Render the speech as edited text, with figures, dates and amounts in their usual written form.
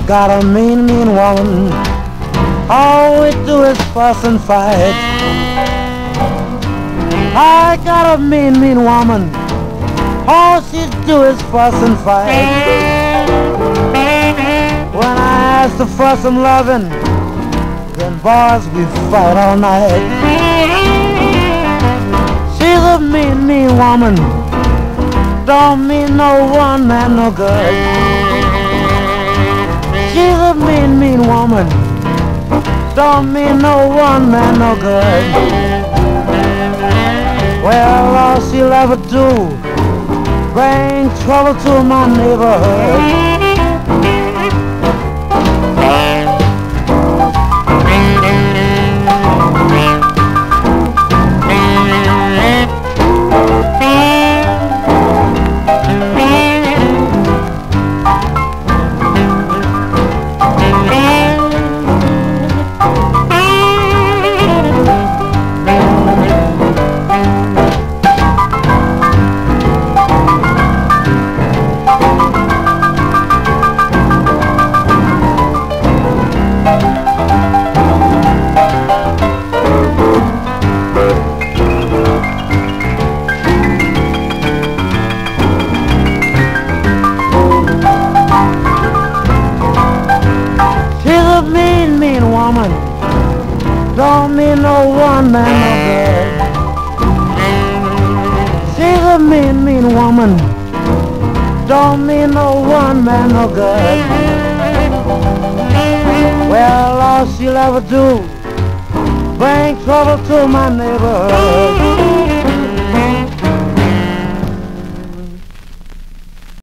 got a mean, mean woman. All we do is fuss and fight. I got a mean, mean woman. All she do is fuss and fight. When I ask to fuss and loving, then boys, we fight all night. She's a mean, mean woman. Don't mean no one man no good. She's a mean, mean woman. Don't mean no one man no good. Well, all she'll ever do, bring trouble to my neighborhood. Don't mean no one man no good. She's a mean, mean woman. Don't mean no one man no good. Well, all she'll ever do, bring trouble to my neighborhood.